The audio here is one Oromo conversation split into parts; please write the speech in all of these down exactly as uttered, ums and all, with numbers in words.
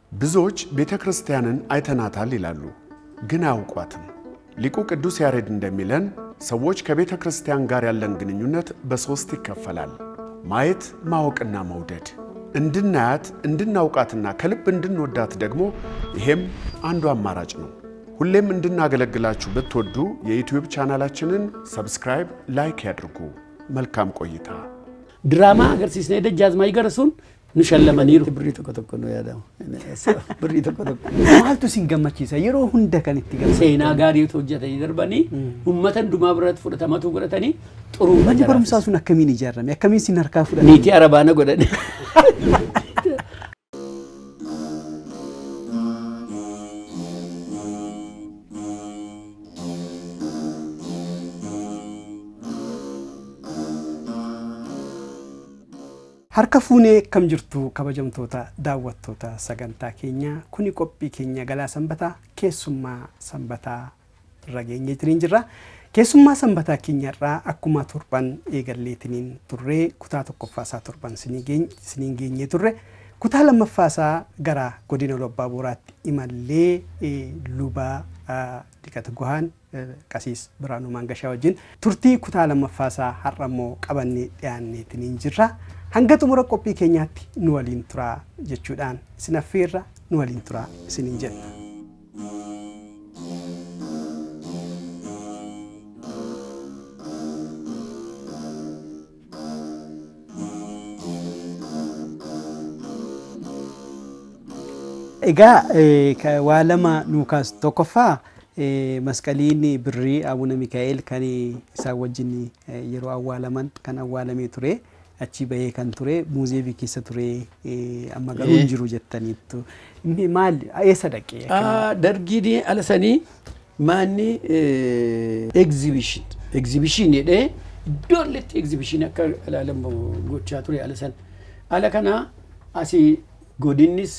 ብዙዎች ቤተክርስቲያንን አይተናታል ይላሉ ግን አያውቋትም። ሊቁ ቅዱስ ያሬድ እንደሚለን ሰዎች ከቤተክርስቲያን ጋር ያለን ግንኙነት በሶስት ይከፈላል። ማየት፣ ማወቅና መውደድ። እንድናያት እንድናውቃትና ከልብ እንድንወዳት ደግሞ ይሄም አንዱ አማራጭ ነው። ሁሌም እንድናገለግላችሁ ብትወዱ የዩቲዩብ ቻናላችንን ሰብስክራይብ፣ ላይክ ያድርጉ። መልካም ቆይታ። ድራማ አገርሲስኔ ደጃዝማች ገረሱን ንሸለመኒሩ ብሪቶ ከተኮ ነው ያዳው ብሪቶ ከተኮ ማልቱ ሲንገማቺሳ የሮ ሁንደ ከንቲ ገ ሴና ጋሪው ተወጀተ ይደርባኒ ኡመተን ዱማ ብረት ፍረተማቱ ብረተኒ ጥሩ ማጂ በርምሳሱን አከሚን ይጀረም ያከሚን ሲነርካ ፍረ ኒቲ አረባነ ጎደን harka fuune kam jirtu kabajamtoota daawwattoota sagantaa keenya kuni qophii keenya galaa sanbataa keessummaa sanbataa rageenye tiriin jirra. Keessummaa sanbataa keenya irraa akkuma torban eegalleetiniin turree kutaa tokkoffaasaa torban siniin geenye turre kutaa lammaffaasaa gara godina Lobbaa Booraatti imallee lubaa Dikata Gohaan Qasiis Biraanuu Mangashaa wajjin turtii kutaa lammaffaasaa har'ammoo qabannee dhiyaanneetiniin jirra. hanga xumura qophii keenyaatti nu waliin turaa jechuudhaan isin affeerra nu waliin turaa isiniin jenna. Egaa waa lama nuukaas tokkoffaa masqaliin birrii Abuna Mikaa'el kan isaa wajjin yeroo awwaalaman kan awwaalamee ture. achi bahee kan ture muuziyeemii keessa ture amma garuu jiru jettaniitu inni maal eessa dhaqee ah dargii alasanii maanni exhibition exhibition jedhee dolletti exhibition akka ilaalamu gochaa ture alasan ala kana asi godinnis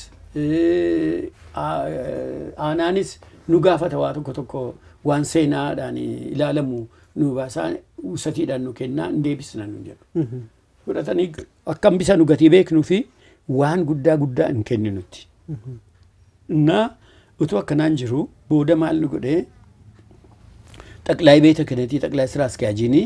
aanaanis nu gaafata waa tokko tokko waan seenaadhaan ilaalamu nu baasaa usatiidhaan nu kennaa deebisna nu jedhu Kuratani akkam bisa nu gati beeknu fi waan guddaa guddaa hin kenninutti. Na utuu akkanaan jiru booda maal nu godhee xaqlaay beeta kanatti xaqlaay sira askaajiini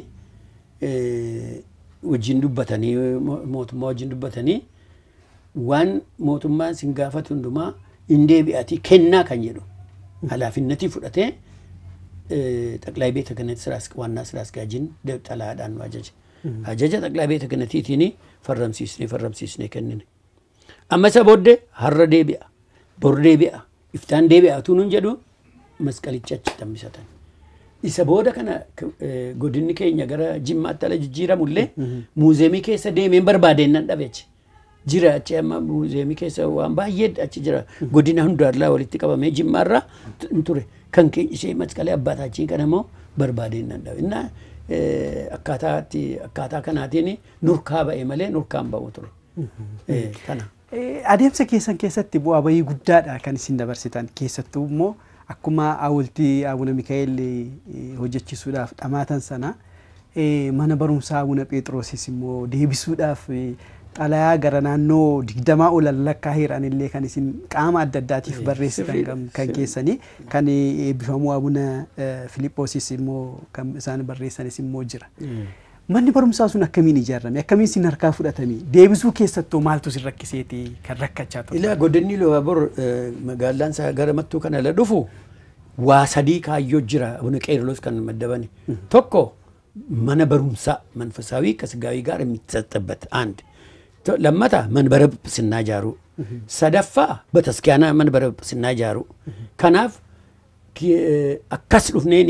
wajjin dubbatanii mootummaa wajjin dubbatanii waan mootummaan sin gaafatu hundumaa hin deebi'atii kennaa kan jedhu halaafinnatii fudhatee xaqlaay beeta kanatti sira waannaa sira askaajiin xalaadhaan waajaje. Ajaja xaqlaa beeta kanatiitini farramsiisnee farramsiisnee kennine. Amma isa booddee har'a deebi'a, bor deebi'a, iftaan deebi'a utuu nun jedhu masqalicha achi tambisatan. Isa booda kana godinni keenya gara Jimmaatti ala jijjiiramullee muuziyeemii keessa deemeen barbaadeennan dhabeechi. Jira achi amma muuziyeemii keessa waan baay'ee achi jira. Godina hundaarraa walitti qabamee Jimmaarraa ture. Kan keenya ishee masqalee abbaataachiin kana immoo barbaadeennan dhabe. akkaataatti akkaataa kanaatiin nurkaa ba'e malee nurkaan ba'u ture. Kana. Adeemsa keessan keessatti bu'aa bayii guddaadha kan isin dabarsitan keessattuu immoo akkuma hawultii Abuna Mikaa'el hojjechiisuudhaaf dhamaatan sana mana barumsaa Abuna Phexrosis immoo deebisuudhaaf xalayaa gara naannoo digdamaa ol lakkaa hiranillee kan isin qaama adda addaatiif barreessitan kan keessanii kan eebbifamuu Abuna Filiphoosis immoo kan isaan barreessanis immoo jira. Manni barumsaa sun akkamiin ijaarame? Akkamiin sin harkaa fudhatame? Deebisuu keessattuu maaltu sin rakkiseeti kan rakkachaa ture? Ilaa godinni Lobbaa Boor magaalaan isaa gara mattuu kana la dhufu waa sadii kaayyoo jira Abuna Qeerloos kan maddabani. Tokko mana barumsaa manfasaawii kasgaawii gaara የሚሰጥበት አንድ ለማታ መንበረ ጵጵስና ጃሩ ሰደፋ በተስኪያና መንበረ ጵጵስና ጃሩ ከናፍ አካስ ዱፍኔኒ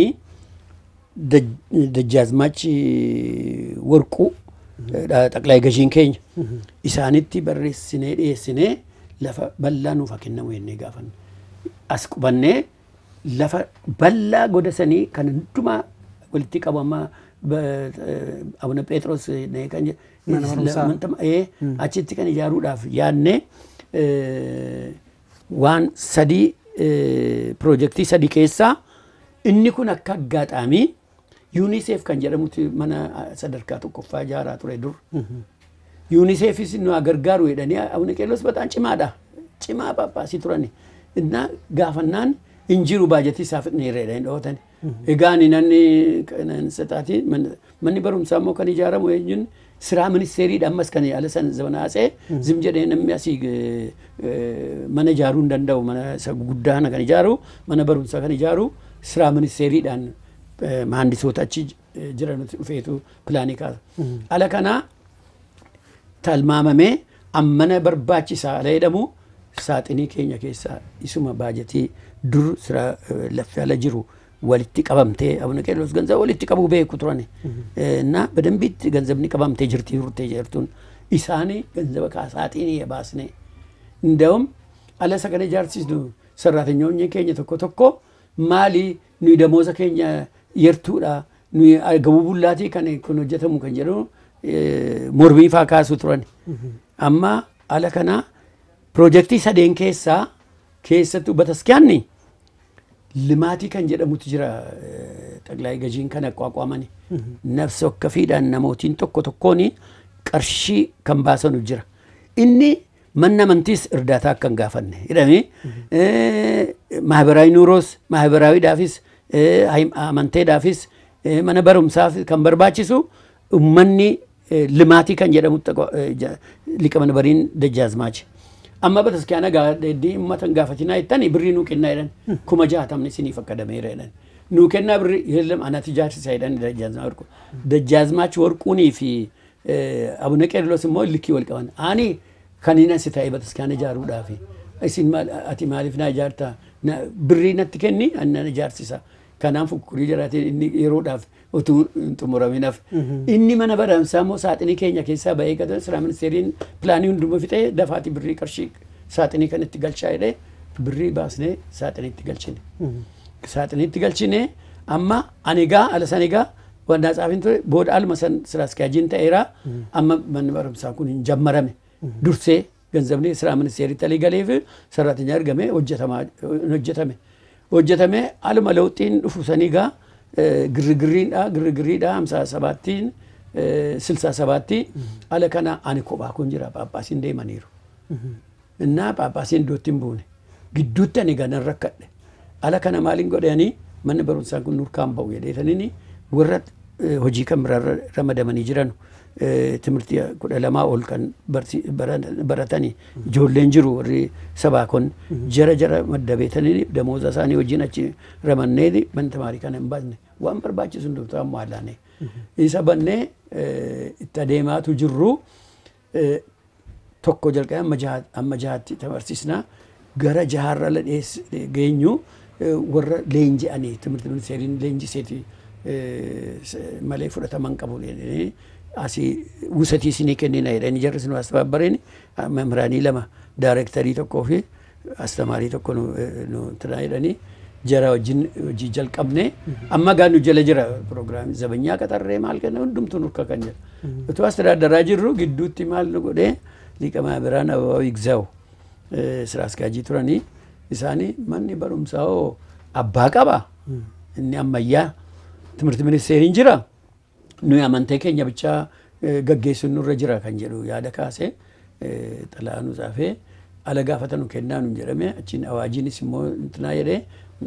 ደጃዝማች ወርቁ ጠቅላይ ገዢን ኬኝ ኢሳኒቲ በሬስኔ ዴስኔ ለፈ በላኑ ፈከነው የኔ ጋፈን አስቁበኔ ለፈ በላ ጎደሰኒ ከንዱማ ወልቲ ቀበማ Abuna Phexros ne kan manama eh achitti kan ijaaruudhaaf yaanne waan sadi projektii sadi keessa inni kun akka aggaxaami UNICEF kan jedhamutti mana sadarkaa tokkoffaa ijaaraa ture dur UNICEFis nu agargaaru jedhanii Abuna Qeerloos በጣም ጭማዳ cimaa paappaasii turani. Innaa gaafannaan hin jiru baajetii isaaf dheereedha hin dhootan. Egaan namni sexaatii manni barumsaa immoo kan ijaaramu eenyuun siraa ministeeriidha ammas kan ala san zamanaasee zim jedhee namni asii mana ijaaruu hin danda'u mana isa guddaa kan ijaaru mana barumsaa kan ijaaru siraa ministeeriidhaan maandisoota achi jiran dhufeetu pilaanii kaasa. Ala kanaa talmaamamee ammana barbaachisaa ala jedhamu saaxinii keenya keessaa isuma baajetii dur siraa laffee ala jiru walitti qabamtee abuna qeellos ገንዘብ walitti qabu beeku turani እና በደንቢት ገንዘብኒ qabamte jirti urte jirtuun isaanii ገንዘብ ካሳጢኒ የባስኔ እንደውም አለ ሰገነ ጃርሲስ ነው ሰራተኞኝ keenya tokko tokko maali nu ደሞዛ keenya yertuudha nu gabu bullaati kan kun hojjetamu kan jedhu morbii faa kaasu turani amma ala kana projektii sadeen keessaa keessattuu bataskiyaanni limaatii kan jedhamutu jira xaqlaay gajiin kana ቋቋመኒ nafsa okkafiidhaan namootiin tokko tokkoon qarshii kan baasanu jira inni manna mantis irdaata kan gaafanne jedhame maahbaraዊ ኑሮስ maahbaraዊ daafis amantee daafis mana barumsaaf kan barbaachisu ummanni limaatii kan jedhamutti liqama bariin dajjaazmaachi amma bataskiyaana gaadhi ummatan gaafatinaa ittani birrii nuu kennaa jedhan kuma jaatamni isiniif akkadameera jedhan nuu kennaa birrii yeellam anati jaarsisa jedhan dajjaazmaa warqu dajjaazmaachi warquunii fi abuna qeerlos immoo likii wal qaban ani kanina si ta'e bataskiyaana ijaaruudhaaf isin maal ati maaliif naa ijaartaa birrii natti kenni annan ijaarsisa kanaaf fukkurii jiraatee inni yeroodhaaf utuu xumuraminaaf inni mana barumsaa immoo saaxinii keenya keessaa ba'ee gata siraa ministeeriin pilaanii hunduma fixee dafaati birrii qarshii saaxinii kan itti galchaa jedhee birrii baasnee saaxinii itti galchine saaxinii itti galchine amma anigaa ala sanigaa wanda tsaafin ture booda alma san siraa iskaajiin ta'eera amma manni barumsaa kun hin jammarame dursee ገንዘብni siraa ministeerii talii galeef sarratኛ argame hojjetama hojjetame hojjetame alma lawxiin dhufusanii gaa ግርግሪዳ ግርግሪዳ ሃምሳ ሰባት ስልሳ ሰባት አለ kana ani kophaa kun jira paappaasiin deemaniiru እና paappaasiin dootiin buune gidduutti ani ganan rakkadhe ala kana maaliin godhanii manni barumsaa kun nurkaan ba'u jedheetanii warra hojii kan biraa ramadamanii jiran timirtii kudha lamaa ol kan baratanii ijoolleen jiru warri sabaa kun jara jara maddabeetanii damooza isaanii wajjin achi ramannee man tamaarii kana hin baasne waan barbaachisu hundumtuu ammoo haalaane isa bannee itti adeemaatu jirru tokko jalqabee amma jaha amma jahaatti tabarsiisna gara jaharra la geenyu warra leenji'anii timirtii ministeeriin leenjiseeti malee fudhataman qabu jedhanii asii wusatii isinii kennina jedhanii jarri isin asxaabbareen membraanii lama daarektarii tokkoo fi astamaarii tokko nu tana jedhanii jara wajjin hojii jalqabne amma gaanu jala jira pirogiraamii zabanyaa qaxarree maal kenna hundumtuu nurka kan jedha utuu astadaadaraa jirru gidduutti maal nu godhee liqamaa biraan ababaa igzaaw siraa iskaajii turanii isaanii manni barumsaa abbaa qaba inni ammayyaa timirti ministeeriin jira nuyi amantee keenya bichaa gaggeessuun nurra jira kan jedhu yaada kaasee xalaa nu tsaafee ala gaafata nu kennaa nu jedhame achiin awaajiinis immoo intinaa jedhee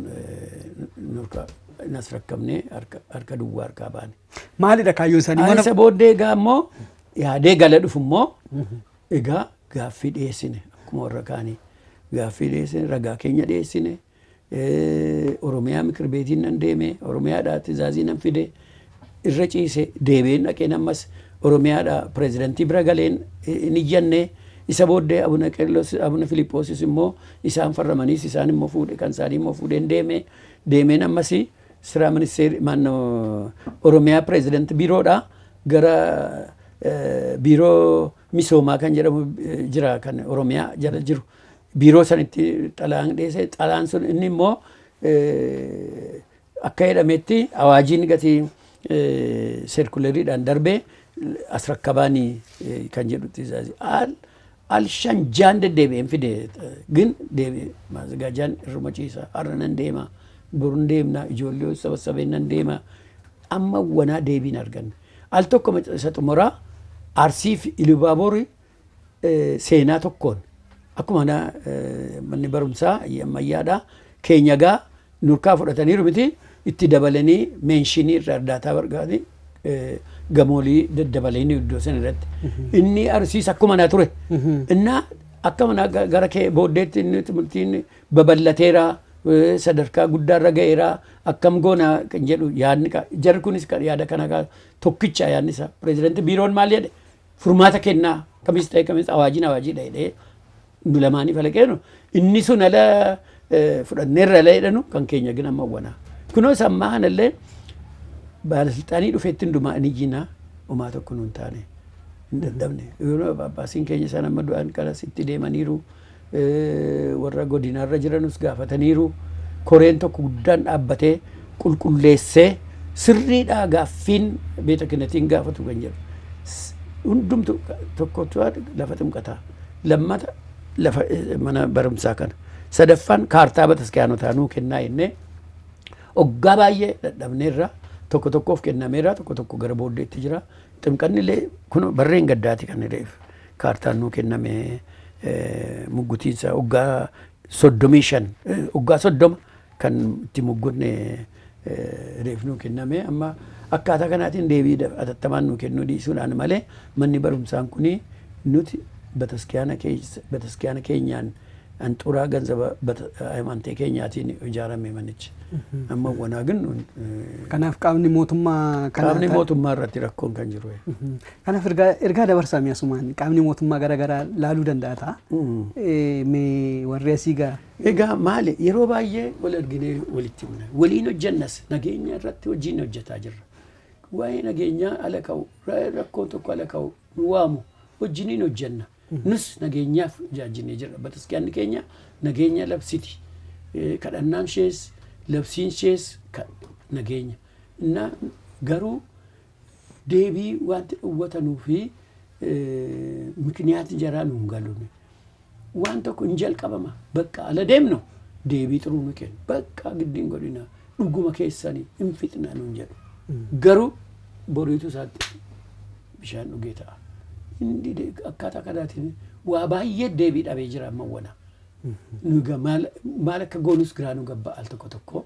nurka nas rakkamnee harka duwwaa harkaa baane. Maalidha kaayyoo isaanii? Ani isa booddee egaa immoo yaadee gala dhufu immoo egaa gaaffii dhiyeessine akkuma warra kaanii gaaffii dhiyeessine ragaa keenya dhiyeessine Oromiyaa mikir beetiin nan deeme Oromiyaadhaa tizaazii nan fide irra ciise deebeen dhaqeen ammas Oromiyaadha pirezidantii bira galeen hin iyyanne isa booddee abuna qeerlos abuna filiphoosis immoo isaan farramaniis isaan immoo fuudhe kan isaanii immoo fuudheen deeme deemeen ammas siraa ministeerii maannoo Oromiyaa pirezidantii biiroodha gara biiroo misoomaa kan jedhamu jira kan Oromiyaa jala jiru biiroo sanitti xalaan dhiyeesse xalaan sun inni immoo akka jedhametti awaajiin gatii serkuleeriidhaan darbee as rakkabaanii kan jedhutti al al shan jaan deddeebi'een fide gin deebi'e maazagaajaan irruma ciisa har'a nan deema boruun deemna ijoollee sabasabeen nan deema amma wanaa deebiin arganne al tokko isa xumuraa Arsii fi Ilubaaborii seenaa tokkoon akkuma na manni barumsaa ammayyaadhaa keenya gaa nurkaa fudhataniiru miti itti dabalanii meenshinii irraa ardaataa barbaade gamoolii daddabalanii iddoo san irratti inni arsiis akkuma na ture innaa akkuma na gara kee booddeetti inni timurtiin babal'ateera sadarkaa guddaarra ga'eera akkam goona kan jedhu yaadni jarri kunis yaada kana tokkicha yaadni isaa pireezidantii biiroon maal jedhe furmaata kennaa kamis ta'e kamis awaajiin awaajii dha'ee nu lamaanii falaqeenu inni sun ala fudhanneerra leedhanu kan keenya gina mawwana kunoo sammaa kanallee baalasilxaanii dhufeetti hundumaa inni jinaa homaa tokko nuun taane hin dandabne yeroo baabbaasiin keenya sana amma du'an kanas itti deemaniiru warra godinaarra jiranus gaafataniiru koreen tokko guddaan dhaabbatee qulqulleessee sirriidhaa gaaffiin beeta kanatiin gaafatu kan jedhu hundumtu tokkotu lafa ximqataa lammata lafa mana barumsaa kana sadaffaan kaartaa bataskaanotaa nuu kennaa jennee oggaa baay'ee dadhabneerra tokko tokkoof kennameera tokko tokko gara booddeetti jira ximqanni illee kun barreen gaddaati kan reef kaartaan nuu kenname muggutiinsa oggaa soddomii shan oggaa soddoma kan itti muggunne reef nuu kenname amma akkaataa kanaatiin deebii atattamaan nuu kennuu dhiisuudhaan malee manni barumsaan kuni nuti bataskaana keenyaan anxuraa ganzaba amantee keenyaatiin ijaarame manichi amma wanaagin kanaaf qaamni mootummaa qaamni mootummaa irratti rakkoon kan jiru kanaaf ergaa ergaa dabarsaa mi'asumaan qaamni mootummaa gara garaa laaluu danda'a ta'a mee warri asii gaa egaa maali yeroo baay'ee wal arginee walitti himna waliin hojjennas nageenya irratti hojiin hojjetaa jirra waa'ee nageenyaa ala ka'u rakkoon tokko ala ka'u nu waamu hojiiniin hojjenna nus nageenyaaf jaajinee jirra bataskaanni keenya nageenya labsiti kadhannaan ishees labsiin ishees nageenya na garuu deebii wanti dhowwatanuu fi mikniyaati jaraa nuun galuun waan tokko hin jalqabama bakka ala deemno deebii xuruu nu kennu bakka giddiin godhina dhuguma keessanii hin fixna nuun jedhu garuu boriitu isaatti bishaan dhugee ta'a hindi akkaataa kanaatiin waa baay'ee deebii dhabee jira amma wana nuga maal akka goonus giraa nu gabba al tokko tokko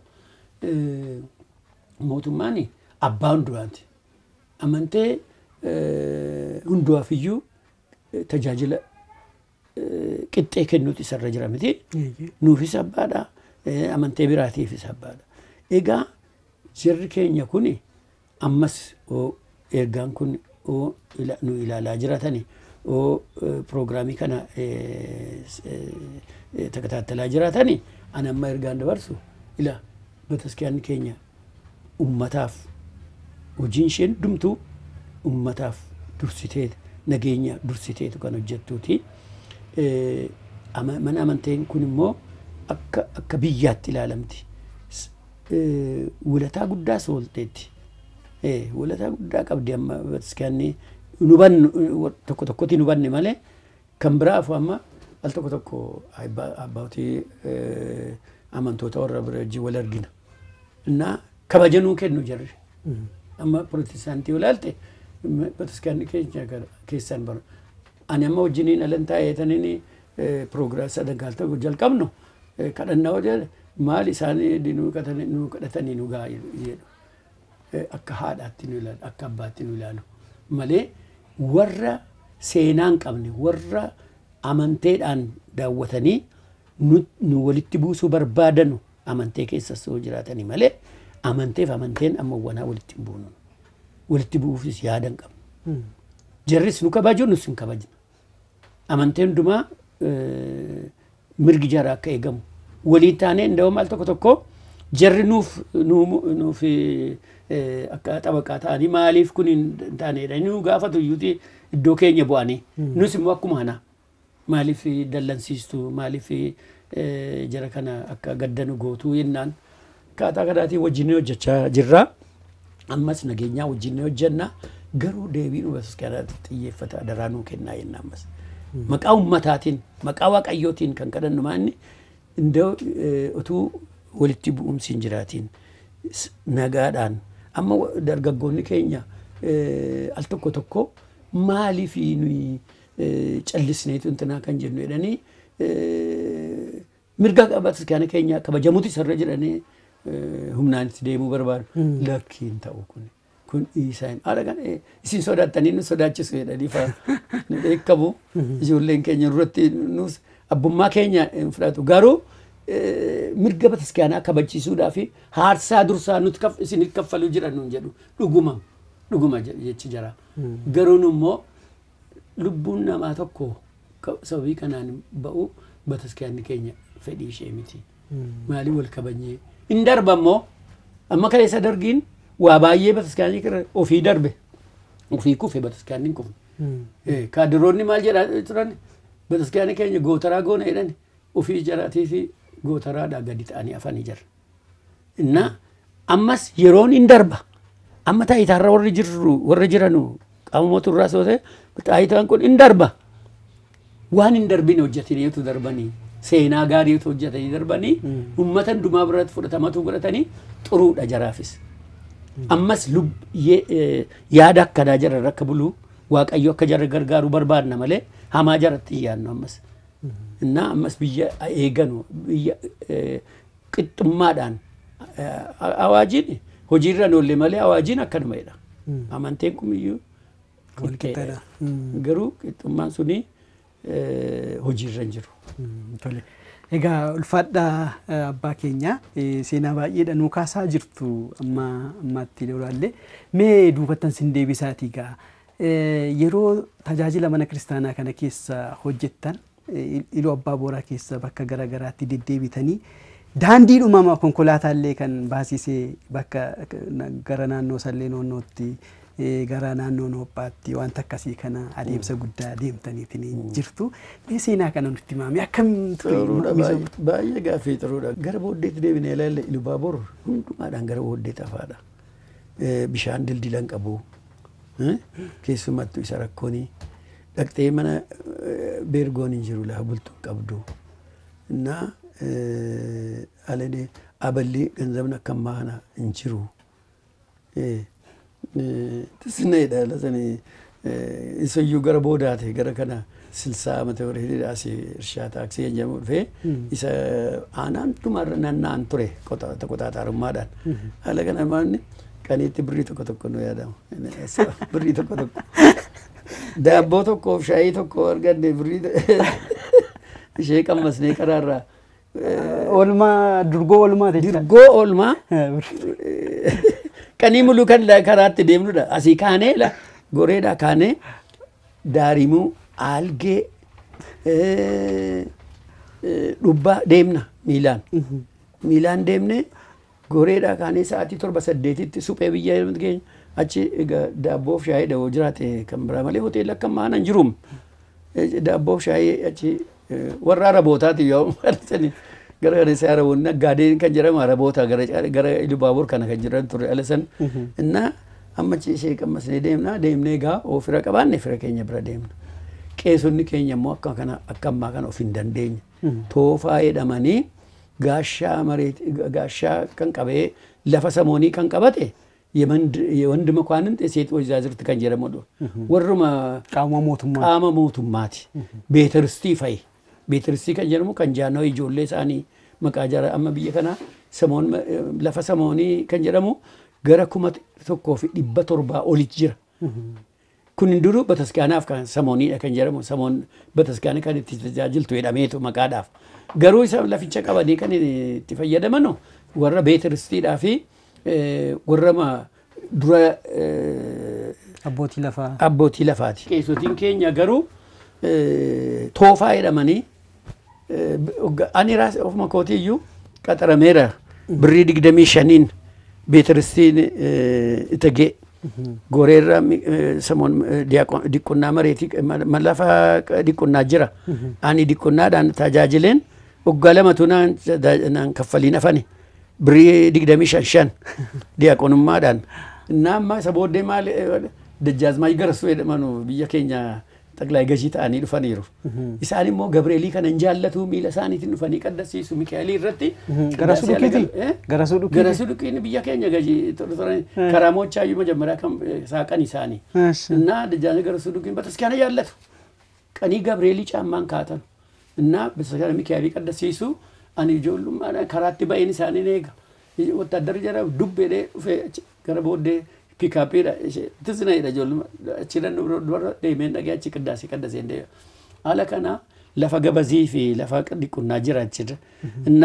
mootummaani abbaa hunduraanti amantee hunduwaaf iyyuu tajaajila qixxee kennuuti isarra jira miti nuufis abbaadha amantee biraatiifis abbaadha egaa jirri keenya kuni ammas ergaan kun nu ilaalaa jiratani proogiraamii kana takataatalaa jiratani ani amma ergaan dabarsu ila bataskaanni keenya ummataaf hojiin isheen dumtu ummataaf dursitee nageenya dursiteetu kan hojjettuuti mana amanteen kun immoo akka akka biyyaatti ilaalamti walataa guddaa soolteetti walataa guddaa qabdi amma bataskaanni nuban tokko tokkotti nubanne malee kan biraaf amma al tokko tokko abbootii amantoota warra birajii wal argina እና kabajanuu kennu jarri amma protestantii olaalte bataskaanni keenya keessan bar ani amma wajjiniin alan taa'eetaniin progress sadankalta jalqabnu kadhannaa wajjin maal isaanii dinuu kadhatanii nu gaa jedhu akka haadhaatti nu ilaalu akka abbaatti nu ilaalu malee warra seenaan qabne warra amanteedhaan daawwatanii nu walitti buusuu barbaadanu amantee keessa soo jiraatanii malee amanteef amanteen amma wanaa walitti buunu walitti buufis yaadan qabnu jarris nu kabaju nus hin kabajna amanteen duma mirgi jara akka eegamu waliin taanee ndawam al tokko tokko jarri nuuf nuuf akka xabaqaa ta'anii maaliif kun hin taaneedha nu gaafatu iyyuuti iddoo keenya bu'anii nus immoo akkuma kana maaliif dallansiistu maaliif jara kana akka gaddanu gootuu yennaan kaataa kadhaatii wajjin hojjechaa jirra ammas nageenyaa wajjin hojjenna garuu deebii nu bataskaanaatti xiyyeeffata daraanuu kennaa yenna ammas maqaa ummataatiin maqaa waaqayyootiin kan kadhannu maanni indoo utuu walitti bu'umsi hin jiraatiin nagaadhaan amma dargaggoonni keenya al tokko tokko maaliif nuyi callisneetu intanaa kan jennu jedhanii mirga bataskaana keenya kabajamuuti sarara jedhanii humnaan itti deemuu barbaadu. Lakkiin ta'u kun kun isaan haala kan isin sodaatanii nu sodaachisu jedhanii fa'a nu dheekkamu ijoolleen keenya irratti nus abbummaa keenya hin fudhatu garuu mirga bataskaanaa kabachiisuudhaa fi haarsaa dursaa nuti isinitti kaffaluu jiran nuun jedhu dhuguma dhuguma jechi jira. Garuu immoo lubbuun namaa tokko sababii kanaan ba'u bataskaanni keenya fedhii ishee miti. Maaliif wal kabajnee hin darba immoo amma kaleessa dargiin waa baay'ee bataskaanii ofii darbe ofii kufe bataskaanni hin kufne. Kaadiroonni maal jedhaa turan bataskaanii keenya gootaraa goona jedhani ofii jaraatii fi gootaraadhaa gadi ta'anii afanii jira. Inna ammas yeroon hin darba amma taayitaarra warri jirru warra jiranu qaama mootummaa soo ta'e taayitaan kun hin darba. Waan hin darbine hojjetaniitu darbanii seenaa gaariitu hojjetanii darbanii uummata hundumaa biratti fudhatamatu godhatanii xuruudha jaraafis. Ammas yaada akkanaa jara akka bulu waaqayyo akka jara gargaaru barbaadna malee hamaa jaratti hin yaadnu ammas. Inna ammas biyya eeganu biyya qixxummaadhaan awaajiin hojiirra noollee malee awaajiin akkanuma jedha. Amanteen kumiyyuu qixxeedha. Garuu qixxummaan suni hojiirra hin jiru. Egaa ulfaadhaa abbaa keenya seenaa baay'eedha nuu kaasaa jirtu amma ammaatti ilaallee mee duubattan sin deebisaatii gaa yeroo tajaajila mana kiristaanaa kana keessa hojjettan iluu abbaa booraa keessa bakka garaagaraatti deddeebitanii daandii dhumama konkolaataallee kan baasisee bakka gara naannoo sallee noonnootti gara naannoo noophaatti wanta akkasii kana adeemsa guddaa deemtaniitiin jirtu. Mee seenaa kana nutti himame akkam ture? Baay'ee gaaffii xuruudha. Gara booddeetti deebinee ilaalle Ilubaaboor hundumaadhaan gara booddeetti afaadha. Bishaan dildilan qabu. Keessumattuu isa rakkoonii dhaqxee mana beergoon hin jiru lafa bultuu qabdu. Innaa aladee aballi ganzabni akka ammaa kana hin jiru. Tisneedha lasanii isayyuu gara boodaate gara kana silsaa mata warra hidhaas irshaa taaksii jedhamu dhufee isa aanaan dhumarra naanna'an ture qotaataarummaadhaan. Haala kana maanni qaniitti birrii tokko tokko nu yaadamu. Birrii tokko tokko. Daabboo tokkoof shaayii tokko arganne birrii ishee qammasnee karaarraa. Oolmaa durgoo oolmaa jechuudha. Durgoo oolmaa. Kanii mulu kan karaatti deemnudha. Asii kaanee la goreedhaa kaanee daarimuu aalgee dhubbaa deemna miilaan. Miilaan deemnee goreedhaa kaanee sa'aatii torba saddeetitti suphee biyya keenya achi daabboof shaayii dhawoo jiraate kan biraa malee hoteelli akka maana hin jiruum. Daabboof shaayii achi warra arabootaati yoo marsanii. Gara gara isaa araboonni naggaadeen kan jedhamu araboota gara gara Ilubaaboor kana kan jiran ture alasan. Inna amma ishee qammasnee deemna deemnee gaa ofira qabaanne fira keenya bira deemna. Qeesonni keenya immoo akka kana akka ammaa kana of hin dandeenye. Toofaa jedhamanii gaashaa mareet gaashaa kan qabee lafa samoonii kan qabate የወንድ መኳንንት የሴት ወይዛዝርት kan jedhamudha. Warruma qaama mootummaa qaama mootummaati. Beeterstii fa'i. Beeterstii kan jedhamu kan jaanoo ijoollee isaanii maqaa jara amma biyya kana samoon lafa samoonii kan jedhamu gara kuma tokkoo fi dhibba torbaa olitti jira. Kun hunduu bataskaanaaf kan samooniidha kan jedhamu samoon bataskaana kan itti tajaajiltu jedhameetu maqaadhaaf. Garuu isa laficha qabanii kan itti fayyadaman warra beeterstiidhaa fi warra dura abbootii lafaa abbootii lafaati. Qeesotiin keenya garuu toofaa jedhamanii ani raas ofuma kootiyyuu qaxarameera birrii digdamii shaniin beeterstiin itagee goreerra samoon diqqonnaa mareetii lafa diqqonnaa jira. Ani diqqonnaadhaan tajaajileen waggaa lamatu naan kaffaliin afani. Birrii digdamii shan shan diyaaqonummaadhaan. Naamma isa booddee maal dajjaazmaay garasuu jedhamanu biyya keenya xaqlaa gashii ta'anii dhufaniiru. Isaan immoo Gabreelii kana hin jaallatu miila isaaniitiin dhufanii qaddasiisu Mikaa'elii irratti. Garasuu dhukiiti. Garasuu dhukiiti. Garasuu dhukiin biyya keenya gashii karaamoochaa iyyuu majammaraa kan saaqan isaanii. Innaa dajjaazmaay garasuu dhukiin bataskaana jaallatu. Qanii Gabreelii caammaan kaatan. እና በተሰካለ ሚካኤል ቀደሲሱ አን ጆሉም ከራቲ ባይን ሳኒ ነጋ ወታደር ጀራ ዱብ ሄደ ገረ ቦዴ ፒካፕ ትዝና ሄደ ጆሉም አችለን ዶር ደሜን ነጋች ቅዳሴ ቀደሰ እንደ አለከና ለፈ ገበዚ ፊ ለፈ ቅዲቁና ጅራችድ እና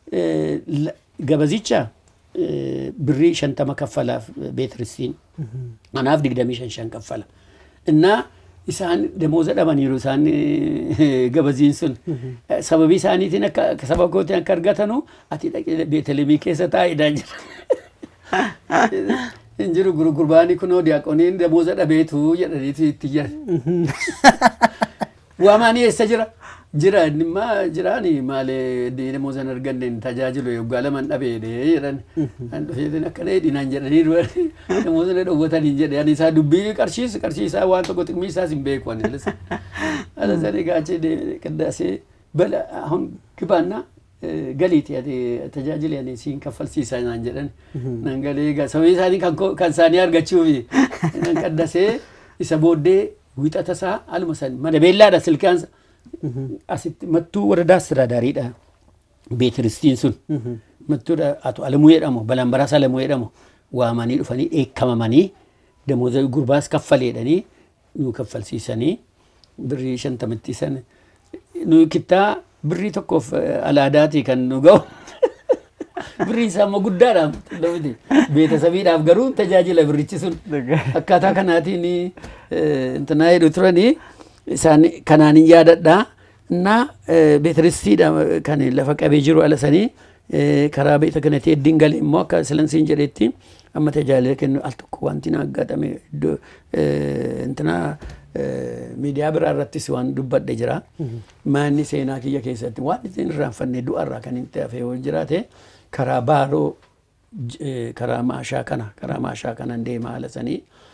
ገበዚቻ ብሪ ሸንተማ ከፈላ ቤት ርስቲን አናፍ ድግደሚ ሸንሸን ከፈላ እና ኢሳን ደሞዘ ደባኒሩ ኢሳን ገበዚን ሱን ሰበቢ ኢሳኒቲን ከሰበኮቲን ከርጋተኑ አቲ ደቂ ቤተልሔም ከሰታ ይዳጅ እንጅሩ ጉርጉርባኒ ኩኖ ዲያቆኒን ደሞዘ ደቤቱ የደሪቲ ትያ ዋማኒ እሰጅራ ጅራ ንማ ጅራኒ ማለ ደሞዘ ነርገንደን ተጃጅሎ የጓለማን ደቤደ ይረን አንዱ ሄደና ከኔ ዲናን ጀረኒ ደሞዘ ደወታን እንጀ ያኒ ሳ ዱቢ ቀርሺስ ቀርሺሳ ዋንቶ ቆጥቅሚሳ ሲምቤኮን ለስ አለ ዘኔ ጋቼ ቅዳሴ በለ አሁን ግባና ገሊት ያቴ ተጃጅል ያኔ ሲን ከፈልሲሳ አንጀረን ነንገሌ ጋ ሰውይሳኒ ካንሳኒ አርጋችሁ ቅዳሴ ይሰቦዴ ዊጣተሳ አልመሰን መደቤላዳ ስልካንስ አሲት መቱ ወረዳ አስተዳዳሪዳ ቤት ርስቲን ሱን መቱ አቶ አለሙ የዳሞ በላምበራሳ አለሙ የዳሞ ዋማኒ ዱፈኒ ኤከማማኒ ደሞዘ ጉርባስ ከፈለ ደኒ ኑ ከፈልሲሰኒ ብሪ ሸንተምቲሰን ኑ ኪታ ብሪ ተኮፍ አላዳቲ ከኑ ጋው ብሪ ሳሞ ጉዳራ ለውዲ ቤተሰቢ ዳፍ ገሩ ተጃጅለ ብሪችሱን አካታ ከናቲኒ እንትና ሄዱትረኒ ኢሳን ከናን ያደዳ እና ቤትሪስቲዳ ከኔ ለፈቀቤ ጅሩ አለሰኒ ከራ ቤተ ከነቴ ድንገል ሞካ ስለንሲን ጀሬቲ አመተጃለ ከኑ አልተኩ ዋንቲና አጋጣሚ እንትና ሚዲያ ብራራቲ ሲዋን ዱበደ ጅራ ማኒ ሴና ከየ ከሰት ዋን ዲን ራፈነ ዱአራ ከኒን ተፈ ወጅራቴ ከራ ባሮ ከራ ማሻ ከና ከራ ማሻ ከና እንደ ማለሰኒ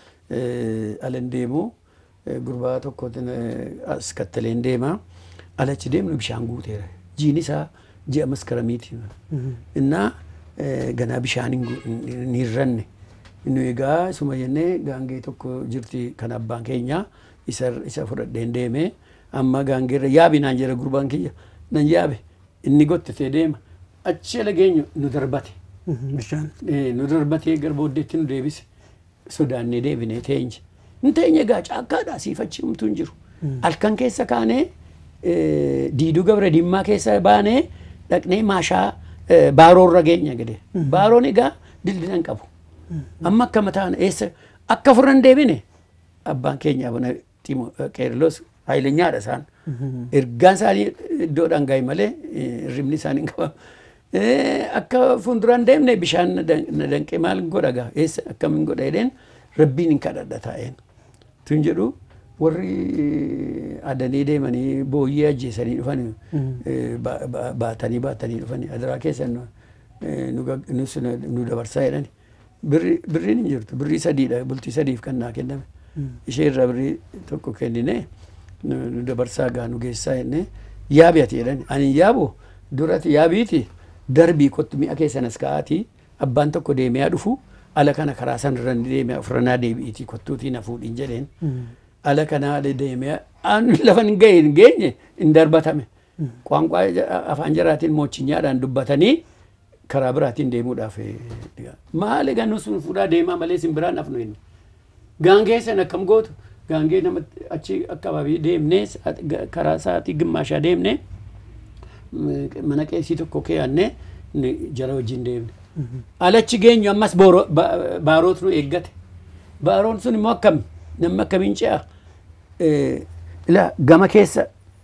አለንዴሙ ጉርባ ተኮትን አስከተለ እንደማ አለች ደም ንብሻንጉ ተረ ጂኒሳ ጀ መስከረሚት እና ገና ቢሻኒንጉ ኒረን ኑይጋ ሱመየኔ ጋንጌ ተኮ ጅርቲ ከናባን ከኛ ይሰር ይሰፍረ ደንደሜ አማ ጋንጌ ያቢና እንጀረ ጉርባን ከያ ነንያቤ እንጎት ተደም አቸለ ገኙ ኑደርባቴ ቢሻን ኑደርባቴ ገርቦዴትን ዴቢስ ሱዳን ዴቢኔ ተንጅ እንተኛ ጋጫ አካዳ ሲፈችም ቱንጅሩ አልከን ከሰ ካኔ ዲዱ ገብረ ዲማ ከሰ ባኔ ደቅኔ ማሻ ባሮ ረገኛ ገደ ባሮኒ ጋ ድልድለን ቀቡ አማ ከመታን እሰ አከፍረን ደብኔ አባን ከኛ በነ ቲሞ ቄርሎስ ኃይለኛ ደሳን እርጋን ሳኒ ዶ ዳንጋይ ማለ ሪምኒ ሳኒ እንከባ አከ ፉንድራን ደምኔ ቢሻን ነደንቄ ማል ጎዳጋ እሰ አከምን ጎዳ ሄደን ረቢን እንከዳዳታየን tunjedu warri adani deemani booyya jeesani dhufani baatanii baatanii dhufani adara keessan nus nu dabarsaa jedhani birri birriin hin jirtu birrii sadiidha bultii sadiif kan naa kenname ishee irraa birrii tokko kennine nu dabarsaa gaa nu geessaa jenne yaabi ati jedhani ani yaabu durati yaabiiti darbii kottu mi'a keessanas ka'aati abbaan tokko deemee dhufu ala kana karasan ran deemee ofranaa deebiiti kottuutii na fuudhin jedheen ala kana deemee an lafan ga'een geenye in darbatame ቋንቋ afaan jaraatiin moochinyaadhaan dubbatanii karaa biraatiin deemuudhaaf maal egaa nu sun fuudhaa deemaa malee simbiraan afnu inni gaangee sana akkam gootu gaangee nama achi akkabaabii deemnee karaa sa'aatii gimmaashaa deemnee mana qeesii tokko keeyannee jara wajjin deemne alachi geenyu ammas baaroot nu eeggate baaroon sun immoo akkam namni akkamiin ce'a ila gama keessa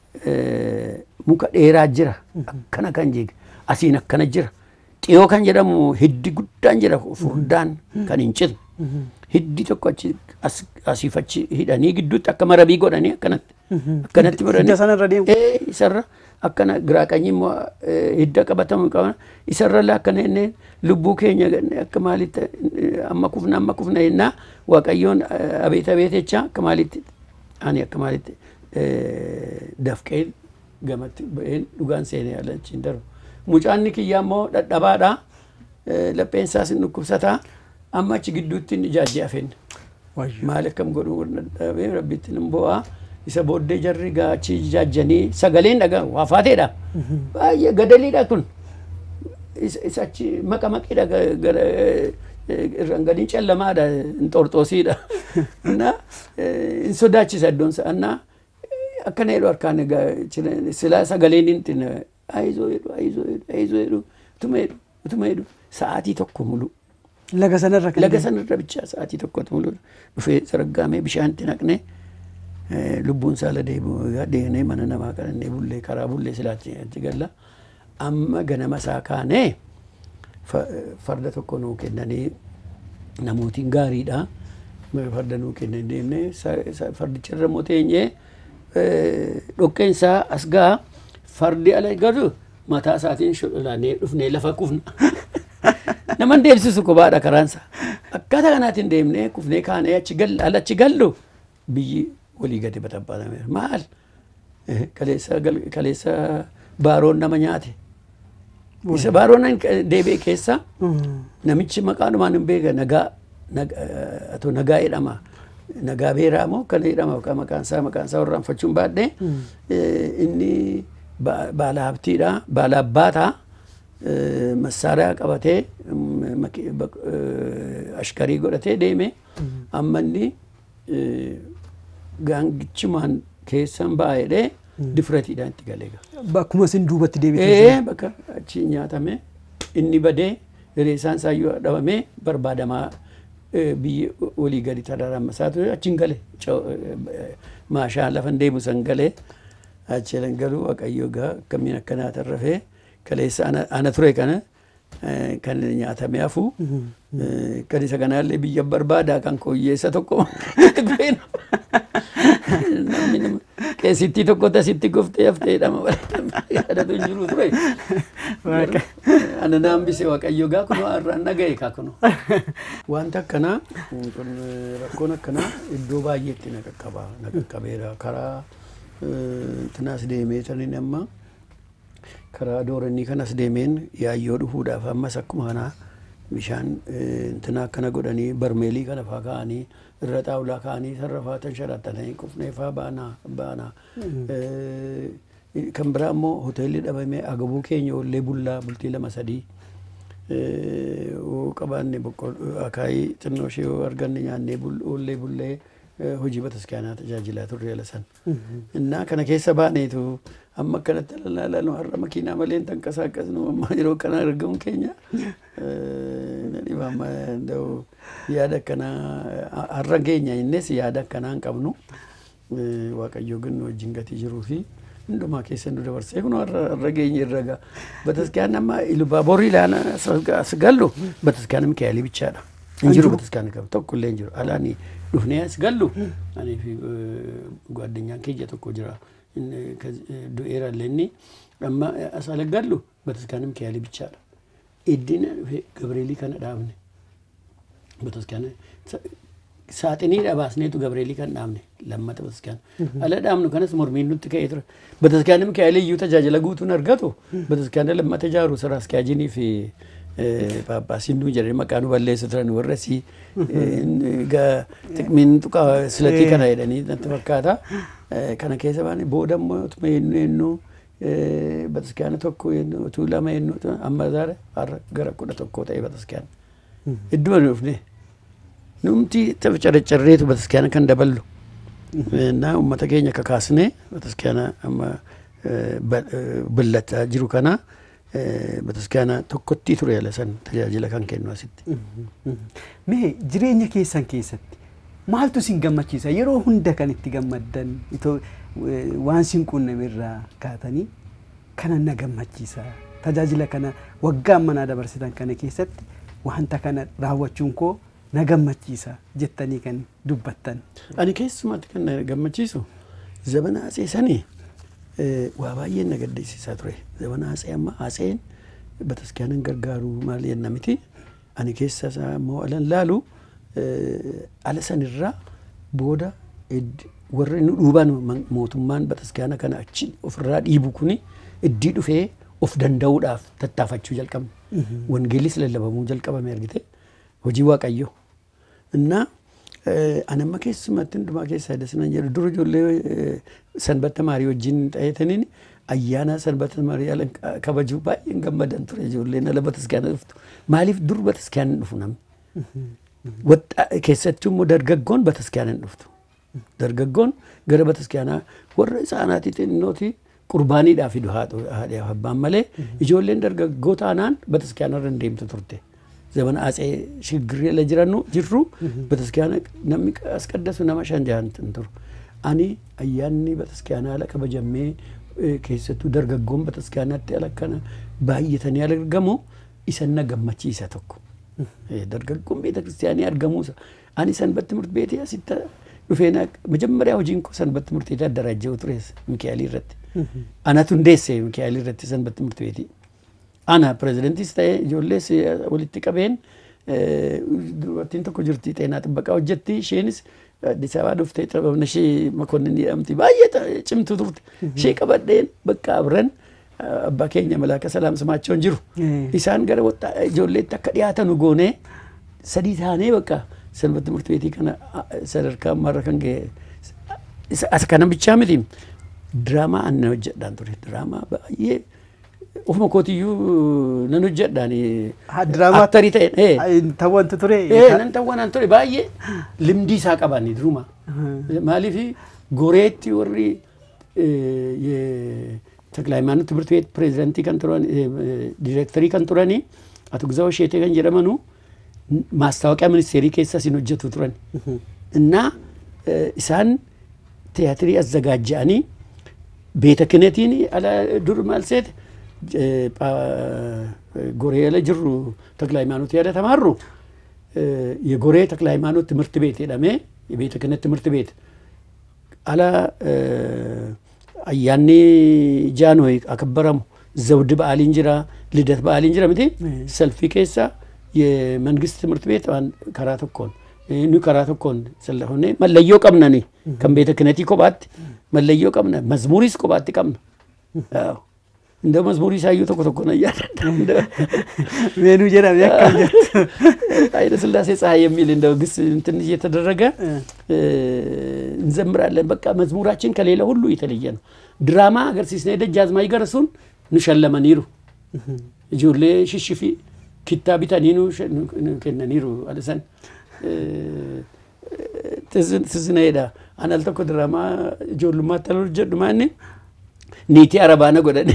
muka dheeraa jira akkana kan jeega asiin akkana jira xiyoo kan jedhamu hiddi guddaan jira furdaan kan hin citu hiddi tokko achi asiifachi hidhanii gidduutti akka marabii godhanii akkanatti akkanatti godhanii ee isarra akkana giraaqanyi immoo hidda qabatamu qaban isarra la akkana inni lubbuu keenya akka maalitti amma kufna amma kufna yenna waaqayyoon abeet abeetecha akka maalitti ani akka maalitti dafqee gamatti ba'een dhugaan seenee alachiin daru mucaanni kiyyaa immoo dhadhabaadha lapheensaas hin dhukkubsataa amma achi gidduutti inni ijaajjee hafeen maal akkam godhuu dhadhabee rabbitti hin bu'aa isa booddee jarri gaachi jaajjanii sagaleen dhagaa waa faateedha. Baay'ee gadaliidha kun. Isa achi maqa maqeedha gara irraan gadiin callamaadha xorxoosiidha. Na in sodaachisa iddoon sa'annaa akkana jedhu harkaan silaa sagaleen hin ayizoo jedhu ayizoo jedhu ayizoo jedhu utuma jedhu utuma jedhu sa'aatii tokko mulu. Laga sanarra kan Laga sanarra bichaa sa'aatii tokko mulu dhufee saraggaamee bishaanitti naqnee lubbuun saala deebi'u deemnee mana namaa kadhannee bullee karaa bullee silaatti achi galla. Amma ganama isaa kaanee farda tokko nuu kennanii namootiin gaariidha. Farda nuu kennanii deemnee fardicharra immoo teenyee dhoqqeensaa as ga'a fardi ala gadu mataa isaatiin shodholaanee dhufnee lafa kufna. Naman deemsisu kophaadha karaansa. Akkaataa kanaatiin deemnee kufnee kaanee achi galla ala achi gallu biyyi walii gadi baxabbaatameera. Maal? Kaleessa kaleessa baaroon nama nyaate. Isa baaroon deebi'e keessa namichi maqaanumaan hin beeka nagaa atoo nagaa jedhama. Nagaa beeraa moo kan jedhama maqaan isaa maqaan isaa warraanfachuun baadhee inni baala habtiidha baala abbaataa massaaraa qabatee ashkarii godhatee deeme amma inni gaangichumaan keessan baay'ee difratiidhaan itti galee ga'a. Bakkuma isin duubatti deebitee Ee bakka achi nyaatame inni badee reessaan isaayyuu dhabamee barbaadamaa biyyi walii gadi tararamasaa ture achiin galee maashaa lafan deemu san galee achi lan galuu waaqayyo gaa akkamiin akkanaa tarrafee kaleessa ana ture kana kan nyaatamee hafu kan isa kanaallee biyya barbaadaa kan kooyyeessa tokko qeessittii tokko tasitti goftee haftee dhama yaadatu hin jiru ture. Ana naambise waaqayyo gaa kunoo har'aan dhaga'e kaa kunoo. Wanta akkanaa rakkoon akkanaa iddoo baay'eetti na qaqqaba na qaqqabeera karaa tanaas deemee taniin amma karaa dooranii kanas deemeen yaayyoo dhufuudhaaf ammas akkuma kanaa bishaan intina akkana godhanii barmeelii kana faa kaa'anii irra xaawulaa kaa'anii sarrafaatan sharaxatanii qufnee faa baanaa baanaa. Kan biraa immoo hoteelli dhabamee agabuu keenya ollee bullaa bultii lama sadii qabaanne akaayii xinnoo ishee arganne nyaannee ollee bullee hojii bataskaanaa tajaajilaa turre ala san. Innaa kana keessa baaneetu amma akkanatti lalaalanu har'a makiinaa malee tan qasaaqasnu amma yeroo kana argamuun keenya dhiba amma yaada akkanaa har'a keenya innis yaada akkanaa hin qabnu waaqayyo gannu wajjin gatii jiruu fi hundumaa keessa nu dabarsee kun har'a keenya irra gaa bataskaan amma ilubaaborii ilaana as gallu bataskaan Mikaa'elii bichaadha. Hin jiru bataskaan qabu tokko illee hin jiru alaanii dhufnee as gallu ani fi gaaddanyaan keenya tokko jira. Du'eera illee amma as ala gallu bataskaan Mikaa'elii bichaadha. Iddina Gabreelii kana dhaabne bataskaan saaxinii baasneetu Gabreelii kan dhaabne lammata bataskaan ala dhaabnu kanas mormiin nutti ka'ee ture. Bataskaan Mikaa'elii iyyuu tajaajila guutuun argatu bataskaan lammata ijaaru saraaskaajiinii fi paappaasiin nu jedhanii maqaa nu balleessu turan warra si xiqmiin tuqaa silatii kana jedhanii natti fakkaata. Kana keessa baane booda immoo utuma yennu yennu bataskaana tokko yennu utuu lama yennu amma zaara har'a gara kudha tokkoo ta'e bataskaana. Idduma dhufne numti carreetu bataskaana kan daballu. Naa uummata keenya kakaasnee bataskaana amma ballataa jiru kana bataskaana tokkotti ture ala san tajaajila kan kennu asitti. Mee jireenya keessan keessatti maaltu sin gammachiisa yeroo hunda kan itti gammaddan waan sin qunnamirraa kaatanii kana na gammachiisa tajaajila kana waggaa manaa dabarsitan kana keessatti wanta kana raawwachuun koo na gammachiisa jettanii kan dubbattan. Ani keessumatti kan na gammachiisu zabana aseesanii waa baay'een na gaddisiisaa ture. Zabana asee amma aseen bataskaanan gargaaruu maal yenna miti. Ani keessa isaa immoo alan laalu ala sanirraa booda warri nu dhuubaan mootummaan bataskaana kana achi ofirraa dhiibu kuni iddii dhufee of danda'uudhaaf tattaafachuu jalqabne. Wangeellis lallabamuu jalqabame argite hojii waaqayyo. Innaa Anamma keessumatti hundumaa keessaa dasnan jedhu dura ijoollee sanbata maarii wajjin ta'etaniin ayyaana sanbata maarii kabajuu baay'een gammadan ture ijoolleen ala bataskaana dhuftu. Maaliif dur bataskaana dhufu namni? Keessattuu immoo dargaggoon bataskaana dhuftu. Dargaggoon gara bataskaanaa warra isaanaati xinnooti qurbaaniidhaaf fidu haadha abbaan malee ijoolleen dargaggoo taanaan bataskaana irra deemtu turte. Zaman atsee shigirri la jirannu jirru bataskaana namni as qaddasu nama shan jahan turu. Ani ayyaanni bataskaana ala kabajamee keessattuu dargaggoon bataskaanaatti ala kana baay'atanii argamu isan na gammachiisa tokko. Dargaggoon beeta kiristaanii argamuusa. Ani sanbatti murtii beetee asitti dhufeena majammaariyaa hojiin koo sanbatti murtii addarajjee turees Mikaa'elii irratti. Anatu hundeesse Mikaa'elii irratti sanbatti murtii beetii. Ana pirezidantis ta'ee ijoollees walitti qabeen dubartiin tokko jirti xeenaa xibbaqaa hojjetti isheenis Addis Ababaa dhuftee xababna ishee makonnin jedhamti baay'ee cimtu turte. Ishee qabadheen bakka abran abbaa keenya Malaaka Salaam Simaachoon jiru. Isaan gara ijoolleetti akka dhiyaatanu goonee sadii taanee bakka sanbatti murtii beetii kana sadarkaa ammaarra kan ga'e as kana bichaa miti. Diraamaa anna hojjedhaan ture. Diraamaa baay'ee ofuma kootiyyuu nan hojjedhaan aktarii ta'een tawwantu ture nan tawwanan ture baay'ee limdii isaa qaban duruma maaliif goreetti warri ተክለ ሃይማኖት ትምህርት ቤት ፕሬዝዳንት kan turan ዲሬክተሪ kan turani አቶ ግዛው ሼቴ kan jedhamanu ማስታወቂያ ሚኒስቴሪ keessa sin hojjetu turan እና isaan ቲያትሪ አዘጋጃኒ ቤተ ክህነቲን አላ ዱር ማልሴት ጎሬ ለጅሩ ተክለ ሃይማኖት ያለ ተማሩ የጎሬ ተክለ ሃይማኖት ትምህርት ቤት ሄደሜ የቤተ ክህነት ትምህርት ቤት አላ አያኔ ጃንሆይ አከበረሙ ዘውድ በዓል እንጀራ ልደት በዓል እንጀራ ምቲ ሰልፊ ከሳ የመንግስት ትምህርት ቤት ከራተኮን ኑ ከራተኮን ስለሆነ መለዮ ቀምነኒ ከቤተ ክህነቲ ኮባት መለዮ ቀምነ መዝሙሪስ ኮባት ቀምነ አዎ እንደ መዝሙሪ ሳዩ ተኮተኮ ነው ያረዳ እንደ ሜኑ ጀራም ያካጀት አይደ ስላሴ ፀሐይ የሚል እንደው ግስ እንትን እየተደረገ እንዘምራለን በቃ መዝሙራችን ከሌላ ሁሉ የተለየ ነው ድራማ ሀገር ሲስነ ደጃዝማይ ገረሱን ንሸለመኒሩ ጆሌ ሽሽፊ ኪታቢታኒኑ ከነኒሩ አለሰን ትዝን ትዝነይዳ አናልተኮ ድራማ ጆሉማ ተለርጀዱ ማኒ ኒቲ አረባነ ጎደነ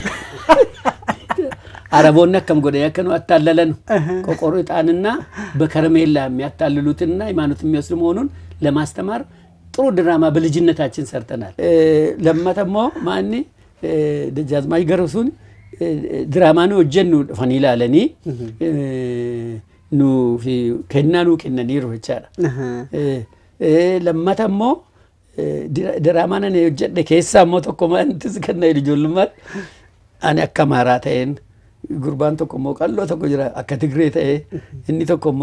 አረቦና ከም ጎደ ያከኑ አታለለን ቆቆርጣንና በከረሜላ የሚያታልሉትና ሃይማኖት የሚወስዱ መሆኑን ለማስተማር ጥሩ ድራማ በልጅነታችን ሰርተናል ለማተሞ ማኒ ደጃዝማይ ገረሱን ድራማ ነው ጀኑ ፈኒላለኒ ኑ ፊ ከናኑ ከነኒሩ ይቻላ ለማተሞ ድራማን ነው ጀደ ከሳሞ ተቆማን ትዝከና ይልጆልማል አኔ አከማራ ታየን ጉርባን ተቆሞ ቀሎ ተቆጅራ አከ ትግሬ ታየ እኒ ተቆሞ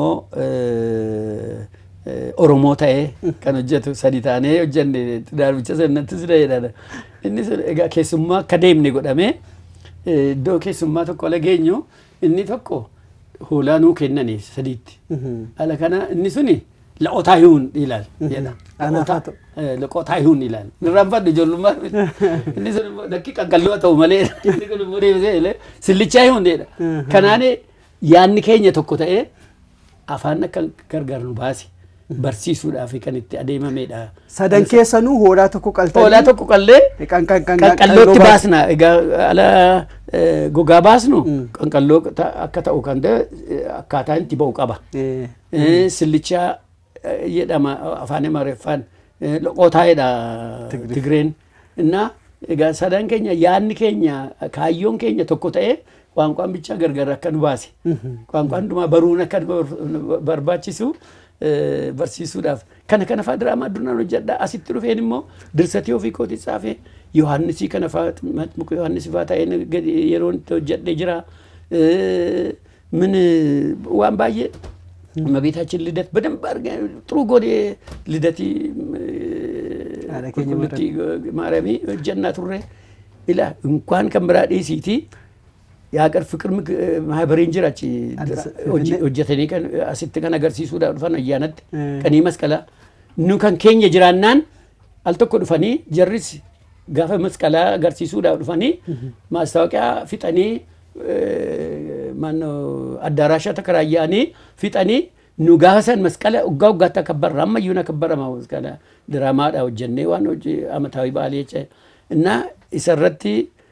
ኦሮሞ ታየ ከነጀቱ ሰዲታኔ ጀንደ ትዳር ብቻ ሰነት ዝለይዳለ እኒ እጋ ከስማ ከደምኔ ጎዳሜ ዶ ከስማ ተቆ ለገኙ እኒ ተቆ ሆላኑ ከነኔ ሰዲት አለከና እኒ ሱኒ ለኦታዩን ይላል ያዳ አናፋቶ ለቆታዩን ይላል ንራንፋድ ጆሉማ እንዴ ደቂቃ ቀለወተው ማለ እንዴ ሙሪ ዘለ ስልቻዩን ዴዳ ከናኔ ያን ከኛ ተቆታኤ አፋና ከርጋር ነው ባሲ በርሲሱ አፍሪካን እቲ አደማ ሜዳ ሰደን ከሰኑ ሆዳ ተቆ ቀልተ ሆዳ ተቆ ቀለ ቀንቀን ቀንቀሎት ባስና አላ ጎጋ ባስ ነው ቀንቀሎ አከታው ካንደ አካታንቲ በውቀባ ስልቻ የዳማ አፋኔ ማረፋን ለቆታይዳ ትግሬን እና እጋ ሰዳን ከኛ ያን ከኛ ካዮን ከኛ ተቆጣዬ ቋንቋን ብቻ ገርገራ ከኑ ባሲ ቋንቋን ድማ በሩነ ከን በርባቺሱ በርሲሱ ዳፍ ከነ ከነፋ ድራማ ዱና ነው ጀዳ አሲትሩ ፌንሞ ድርሰቲዮ ፊኮት ይጻፈ ዮሐንስ ከነፋ መጥምቁ ዮሐንስ ፋታዬን የሮን ተጀደ ጅራ ምን ዋንባዬ መቤታችን ልደት በደንብ አርጋ ጥሩ ጎዴ ልደቲ አለከኝ ማረሚ ጀናቱ ረ ኢላ እንኳን ከምራዲ ሲቲ ያቀር ፍቅር ማህበር እንጀራቺ ኦጀተኔ ከን አሲት ከነ ገርሲሱ ዳልፋና ያነት ከኒ መስከላ nu kan keenya jiraannaan al tokko dhufanii jarris gaafa masqalaa agarsiisuudhaaf dhufanii maastaawoqiyaa fixanii maannoo addaaraashaa takaraayya'anii fixanii nu gaafa san masqala uggaa uggaatti akabbarra amma iyyuu akabbarama masqala diraamaadha hojjennee waan hojii amataawi baalee jecha innaa isarratti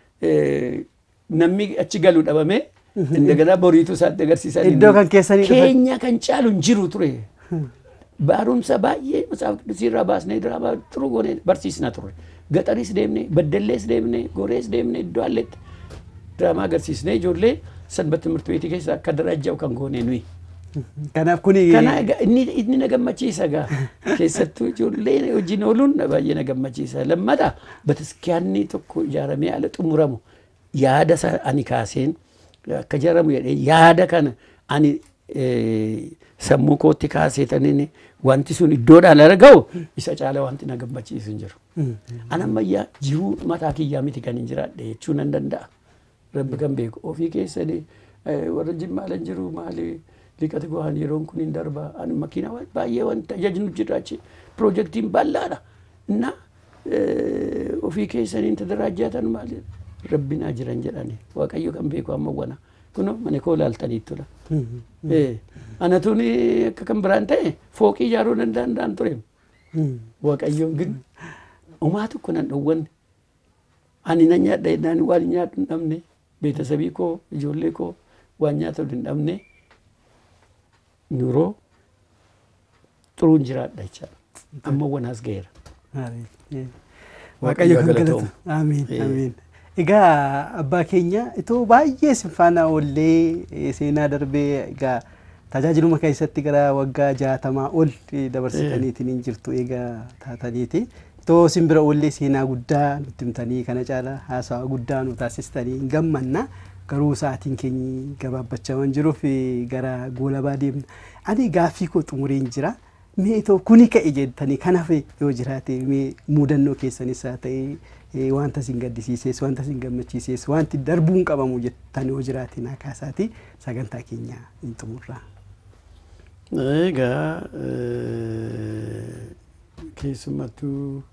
namni achi galuu dhabame indagana boriitu isaatti agarsiisan iddoo kan keessanii dhufan keenya kan caalu hin jiru ture barumsa baay'ee matsaaf qiddusiirraa baasnee diraamaa turu goonee barsiisna ture gaxaris deemnee baddallees deemnee gorees deemnee iddoo alleetti diraamaa agarsiisnee ijoollee sanbata timirti beetii keessa akka darajja'u kan goone nuyi. Kanaaf kuni kana inni inni na gammachiisa gaa keessattuu ijoollee wajjin ooluun baay'ee na gammachiisa lammata bataskiyaanni tokko ijaaramee ala xumuramu yaada ani kaaseen akka ijaaramu jedhee yaada kana ani sammuu kootti kaaseetaniin wanti sun iddoodhaan arga'u isa caala wanti na gammachiisu hin jiru. Ani ammayyaa jiruu mataa kiyyaa miti kan hin jiraadhe jechuu nan danda'a. Rabbi kan beeku ofii keessanii warra jimmaalan jiru maali liqati gohan yeroon kun hin darba ani makiinaa baay'ee wanta tajaajilu jiraachi piroojeektiin bal'aadha. Inna ofii keessanii tadarajjaatan maali rabbinaa jiran jedhani waaqayyo kan beeku amma wana kuno mane koo laaltanii tola. Anatuun akka kan biraan ta'e fooqii ijaaruu danda'an ture. Waaqayyoon gin umaatu kunan dhowwanne ani nan nyaadha jedhaan waan nyaadhu hin dhabne beetasabii koo ijoollee koo waan nyaatu hin dhabne nuroo xuruun jiraadha jechaadha. Amma wanaas ga'eera. Waaqayyo kan galatu. Amiin amiin. Egaa abbaa keenya itoo baay'ee sinfaana oollee seenaa darbee egaa tajaajiluma keessatti gara waggaa jaatamaa ol dabarsitaniitiin hin jirtu egaa taataniiti. Itoo simbira oollee seenaa guddaa nutti himtanii kana caala haasawaa guddaa nu taasistanii hin gammanna. Garuu sa'aatiin keenya gabaabbachaa waan jiruuf gara goolabaa deemna. Ani gaaffii koo xumureen jira. Mee itoo kuni ka'e jettanii kanaaf yoo jiraate mee mudannoo keessanis haa ta'e wanta isin gaddisiises wanta isin gammachiises wanti darbuun qabamu jettan yoo jiraate naa kaasaati sagantaa keenya hin xumurraa. Egaa keessumattuu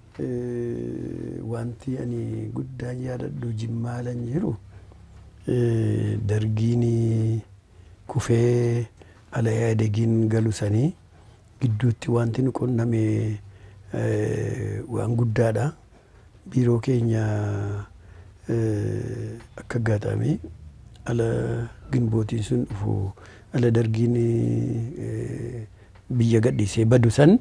wanti ani guddaan yaadadhu jimmaalan jiru dargiin kufee ala yaadegiin galu sanii gidduutti wanti nu qunname waan guddaadha. Biiroo keenya akka gaatame ala ginbootiin sun dhufu ala dargiin biyya gadhiisee badu san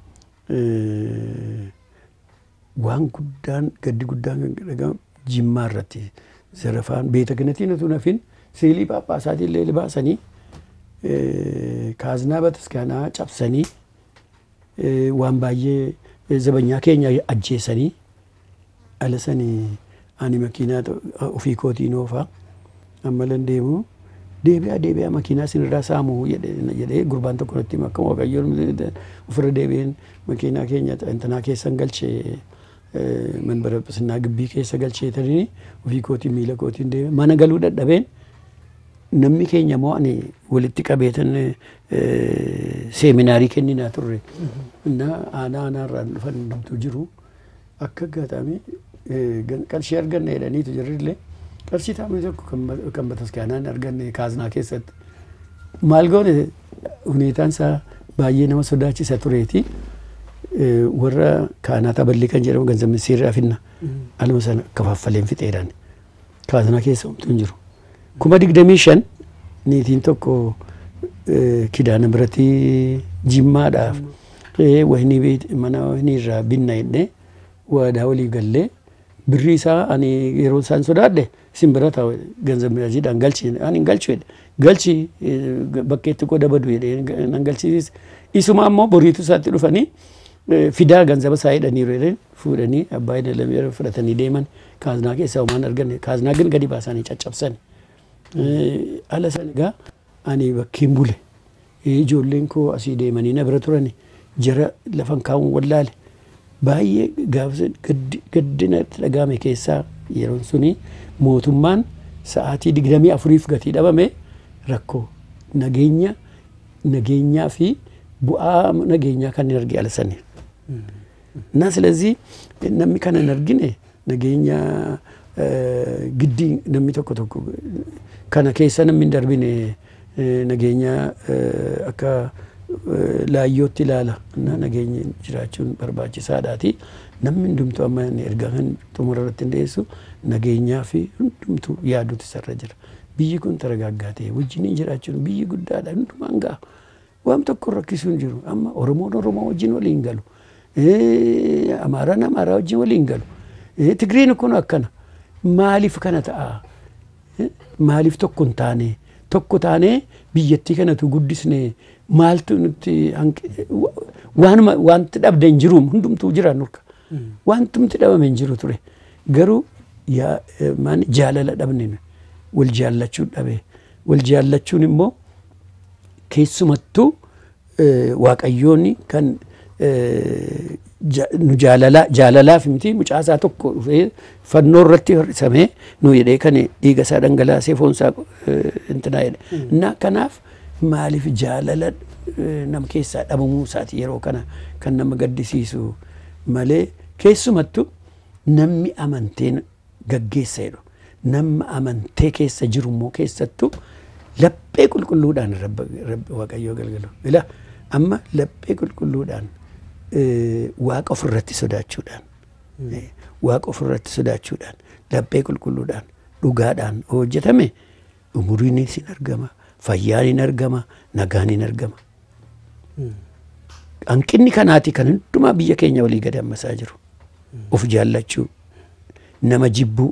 waan guddaan gaddi guddaan kan dhagahamu jimmaa irratti zarafaan beeta kanatiin utuu nafin seelii phaaphaasaati illee baasanii kaaznaa bataskaanaa cabsanii waan baay'ee zabanyaa keenya ajjeesanii ala sanii ani makiinaa ofii kootiin oofaa amma lan deemu deebi'aa deebi'aa makiinaa sinirraa saamuu jedhee gurbaan tokko natti hima akka waaqayyoon ofirra deebi'een makiinaa keenya intanaa keessan galchee manbara phisnaa gibbii keessa galchee tanii ofii kootiin miila kootiin deebi'ee mana galuu dadhabeen namni keenya moo ani walitti qabeetan seeminaarii kenninaa turre na aanaa aanaarraan dhufan hundumtuu jiru akka gaatame qarshii arganna jedhaniitu jirrillee qarshii taa'amni tokko kan bataskaanaan arganne kaaznaa keessatti maal goone huneetaan isaa baay'ee nama sodaachisa tureeti warra kaanaata ballee kan jedhamu ganzab ministeerraa finna aluma sana kafaffaleen fixeedhaan kaaznaa keessa homtuu hin jiru. Kuma digdamii shan niitiin tokko kidaana biratti jimmaadhaaf wahni mana wahni irraa binna jedhee waadaa walii gallee birrii isaa ani yeroo isaan sodaadhe isin bira taa'u ganzab miraajiidhaan galchi ani hin galchu jedhe galchi bakkeetti qooda badu jedhee nan galchiis isuma ammoo boriitu isaatti dhufanii fidaa ganzaba isaa jedhaniiru jedheen fuudhanii abbaa hin lamee fudhatanii deeman kaaznaa keessaa homaan arganne kaaznaa gin gadi baasanii caccabsani. Ala sana egaa ani bakkiin bule ijoolleen koo asii deemanii na bira turani jara lafan kaa'uun wallaale baay'ee gaafsa gaddina dhagahame keessaa yeroon suni mootummaan sa'aatii digdamii afuriif gatii dhabame rakkoo nageenya nageenyaa fi bu'aa nageenyaa kan hin arge alasanii. Na ስለዚህ namni kana hin argine nageenya giddii namni tokko tokko kana keessa namni hin darbine nageenya akka laayyootti ilaala. Nageenya jiraachuun barbaachisaadhaati. Namni hundumtuu amma erga kan xumura irratti hin dhiyeessu nageenyaa fi hundumtuu yaaduutu isarra jira. Biyyi kun taragaaggaatee wajjin jiraachuun biyyi guddaadha. Hundumaan ga'a. Waan tokko rakkisuu hin jiru. Amma Oromoon Oromoo wajjin waliin galu. Amaaraan Amaaraa wajjin waliin galu. Tigiriin kun akkana. Maaliif kana ta'a? Maaliif tokko hin taane? Tokko taane biyyattii kanatu guddisne maaltu nutti waan wanti dhabde hin jiru hundumtuu jira nurka. Wantumti dhabame hin jiru ture. Garuu jaalala dhabne wal jaallachuu dhabe. Wal jaallachuun immoo keessumattuu waaqayyoonni kan nu jaalalaaf miti mucaasaa tokko dhufee fannoo irratti hir'isamee nu jedhee kan dhiiga isaa dhangalaasee foon isaa intinaa jedhe. Innaa kanaaf maaliif jaalala nama keessaa dhabamuu isaati yeroo kana kan nama gaddisiisu malee keessumattuu namni amanteen gaggeessa jedhu nama amantee keessa jiru immoo keessattuu laphee qulqulluudhaan waaqayyoo galgalu. Ila amma laphee qulqulluudhaan waaqa ofirratti sodaachuudhaan waaqa ofirratti sodaachuudhaan laphee qulqulluudhaan dhugaadhaan hojjetame umuriin hin argama, fayyaan hin argama, nagaan hin argama. Hanqinni kanaati kan hundumaa biyya keenya walii gad hammasaa jiru. Of jaallachuu, nama jibbuu,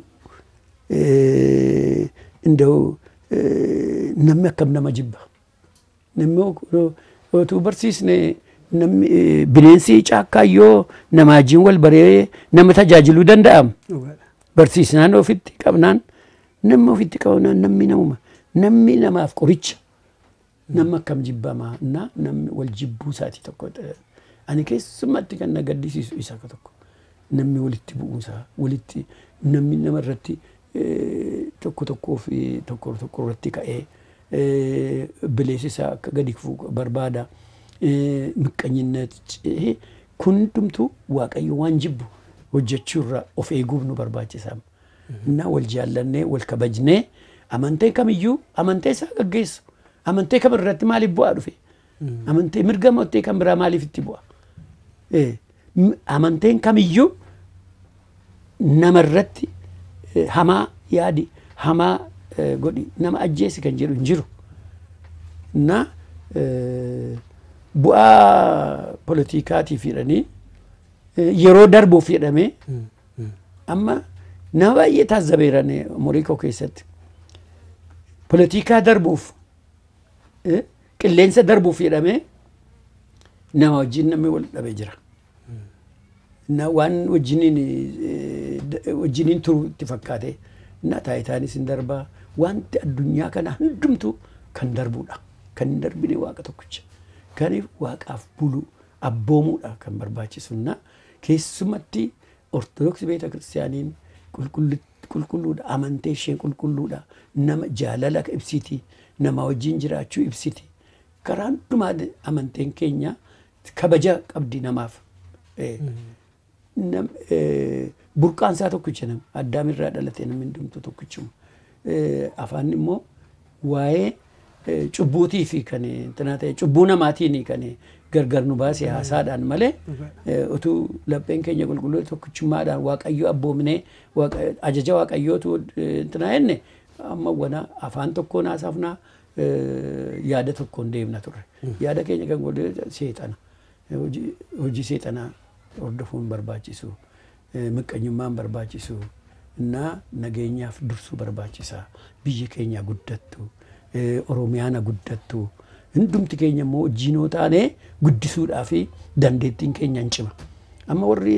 indoo namni akkam nama jibba. Namni otuu barsiisne bineensi caakkaayyoo nama wajjin wal baree nama tajaajiluu danda'am. Barsiisnaan ofitti qabnaan namni ofitti qabnaan namni namuma. Namni namaaf qoricha. Namni akkam jibbamaa na namni wal jibbuu isaati tokko. Ani keessumatti kan na gaddisiisu isa tokko. Namni walitti bu'uusaa walitti namni namarratti tokko tokkoo fi tokko tokko irratti ka'ee bileessisaa akka gadi fufuu barbaada. Miqqanyinnet kun hundumtuu waaqayyo waan jibbu hojjechuurraa of eeguuf nu barbaachisa. Na wal jaallannee wal kabajnee amantee kamiyyuu amantee isaa gaggeessu. Amantee kam irratti maaliif bu'aa dhufe? Amantee mirga mootii kan biraa maaliif itti bu'a? Amanteen kamiyyuu namarratti hamaa yaadi hamaa godhi nama ajjeesi kan jedhu hin jiru. Na bu'aa poolitikaatiif jedhanii yeroo darbuuf jedhamee amma nama baay'ee taazzabeeran umurii koo keessatti poolitikaa darbuuf qilleensa darbuuf jedhamee nama wajjin namni wal dhabee jira. Na waan wajjiniin wajjiniin turu itti fakkaate na taayitaanis hin darbaa wanti addunyaa kana hundumtu kan darbuudha. Kan hin darbine waaqa tokkicha. Kaniif waaqaaf bulu abboomuudha kan barbaachisu. Na keessumatti ortodoksii beeta kiristaaniin qulqulluudha amantee isheen qulqulluudha nama jaalala ibsiti nama wajjin jiraachuu ibsiti. Karaa hundumaa amanteen keenya kabaja qabdi namaaf. Burqaan isaa tokkicha nama addaam irraa dhalate namni hundumtuu tokkichuma. Afaan immoo waa'ee cubbuutii fi kan tanaa ta'e cubbuu namaatiin kan gargar nu baasee haasaadhaan malee utuu lapheen keenya qulqulluu tokkichummaadhaan waaqayyo abboomnee ajaja waaqayyootu tanaa jenne amma wana afaan tokkoon haasaafnaa yaada tokkoon deemna turre. Yaada keenya kan godhe seexana. Hojii seexanaa hordofuun barbaachisu. Miqqanyummaan barbaachisu. Na nageenyaaf dursuu barbaachisa. Biyya keenya guddattu. Oromiyaana guddattu. Hundumti keenya immoo wajjinoo taanee guddisuudhaa fi dandeettiin keenya hin cima. Amma warri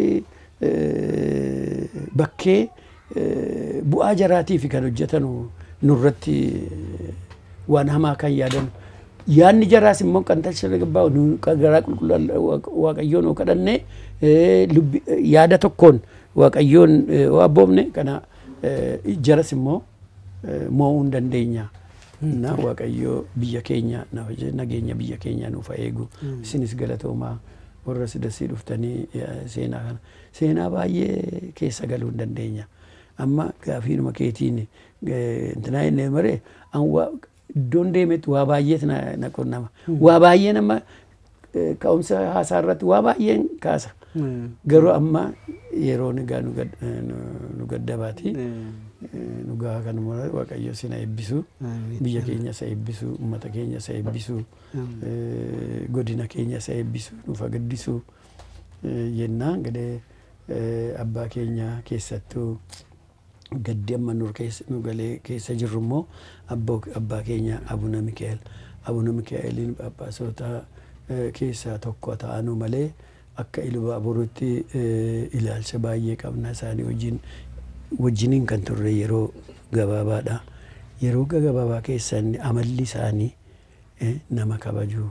bakkee bu'aa jaraatii fi kan hojjetanu nurratti waan hamaa kan yaadan. Yaanni jaraas immoo kan talchirra gabbaa garaa qulqulluu waaqayyoon kadhannee yaada tokkoon waaqayyoon abboomne kana jaras immoo mo'uu hin dandeenya. Na waaqayyo biyya keenya nageenya biyya keenya nuuf eegu. Isinis galatoomaa warra sidasii dhuftanii seenaa kana. Seenaa baay'ee keessa galuu hin dandeenya. Amma gaafiinuma keetiin intinaa inni maree iddoon deemetti waa baay'eetu na qunnama. Waa baay'ee nama ka'umsa haasaa irratti waa baay'een kaasa. Garuu amma yeroo nigaa nu gaddabaati. Nugaa kanuma waaqayyo sina eebbisu. Biyya keenya isa eebbisu. Uummata keenya isa eebbisu. Godina keenya isa eebbisu. Nufa gaddisu. Yennaa gadee abbaa keenya keessattuu gaddi amma nu galee keessa jirru immoo abbaa keenya Abuna Mikaa'el. Abuna Mikaa'eliin Phaaphaasota keessaa tokko ta'anuu malee akka Ilubaaburutti ilaalcha baay'ee qabna isaanii wajjin wajjiniin kan turre yeroo gabaabaadha. Yeroo gabaabaa keessatti amalli isaanii nama kabajuu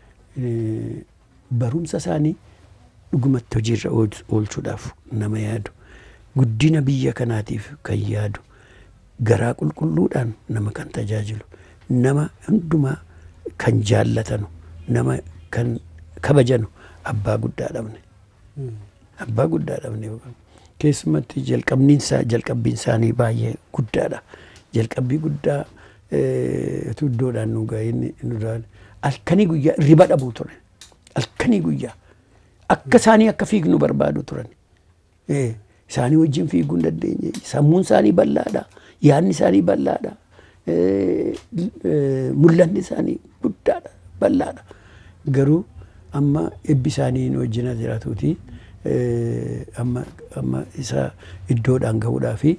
barumsa isaanii dhugumatti hojiirra oolchuudhaaf nama yaadu. Guddina biyya kanaatiif kan yaadu. Garaa qulqulluudhaan nama kan tajaajilu. Nama hundumaa kan jaallatanu. Nama kan kabajanu. Abbaa guddaa dhabne. Abbaa guddaa dhabne. Keessumatti jalqabbiin jalqabbiin isaanii baay'ee guddaadha. Jalqabbii guddaa iddoodhaan nu ga'een nu dhaan halkanii guyyaa riba dhabuu ture. Halkanii guyyaa akka isaanii akka fiignu barbaadu turan. Isaanii wajjin fiiguu hin dandeenye. Sammuun isaanii bal'aadha. Yaadni isaanii bal'aadha. Mul'anni isaanii guddaadha. Bal'aadha. Garuu amma eebbi isaanii wajjin jiraatuuti. Amma amma isa iddoodhaan gahuudhaa fi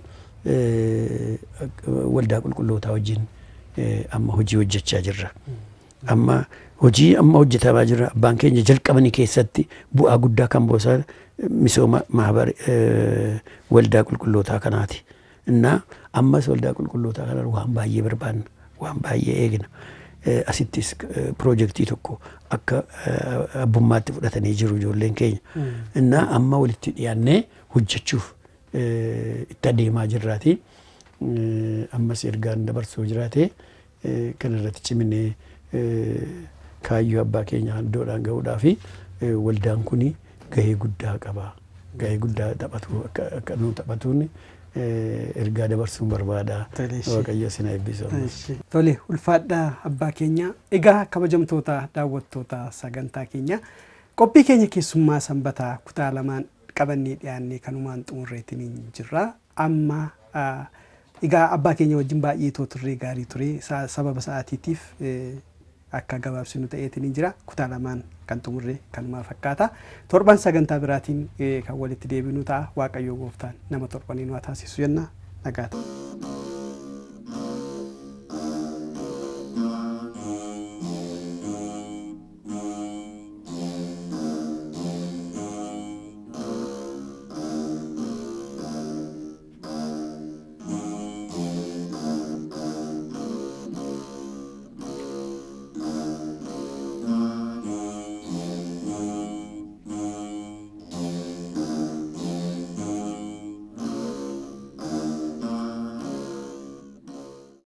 waldaa qulqullootaa wajjin amma hojii hojjechaa jirra. Amma hojii amma hojjetamaa jirra. Abbaan keenya jalqabanii keessatti bu'aa guddaa kan buusan misooma mahabar waldaa qulqullootaa kanaati. Innaa ammas waldaa qulqullootaa kanaan waan baay'ee barbaanna. Waan baay'ee eegna. Asittis piroojektii tokko akka abbummaatti fudhatanii jiru ijoolleen keenya. Innaa amma walitti dhiyaannee hojjechuuf itti adeemaa jirraati. Ammas ergaan dabarsuu jiraate kan irratti ciminee kaayyoo abbaa keenya iddoodhaan gahuudhaa fi waldaan kun gahee guddaa qaba. Gahee guddaa taphatu akka nu taphatuun ergaa dabarsuun barbaada. Waaqayyo sina eebbisu. Tole ulfaadhaa abbaa keenya. Egaa kabajamtoota daawwattoota sagantaa keenya qophii keenya keessummaa sanbataa kutaa lamaan qabannee dhiyaannee kanumaan xumurreetiin jirra. Amma egaa abbaa keenya wajjin baay'ee turre gaarii ture. Sababa sa'aatiitiif akka gabaabsinu ta'eetiin jira. Kutaa lamaan kan xumurre kanumaa fakkaata. Torban sagantaa biraatiin kan walitti deebinu ta'a. Waaqayyo gooftaan nama torbanii nu taasisu jenna. Nagaatti.